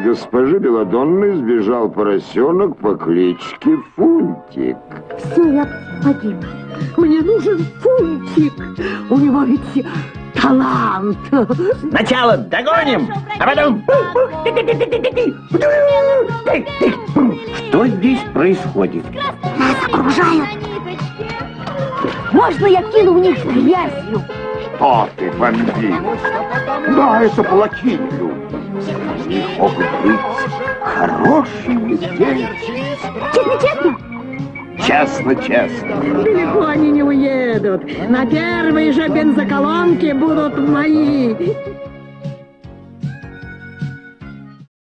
госпожи Беладонны сбежал поросенок по кличке Фунтик. Все, я погиб. Мне нужен Фунтик. У него ведь талант. Сначала догоним, а потом... Что здесь происходит? Нас окружают. Можно я кину в них грязью? О, ты бомбил! Да, это плохие люди. Они могут быть хорошими дети. Честно-честно? Честно-честно. Далеко они не уедут. На первой же бензоколонке будут мои.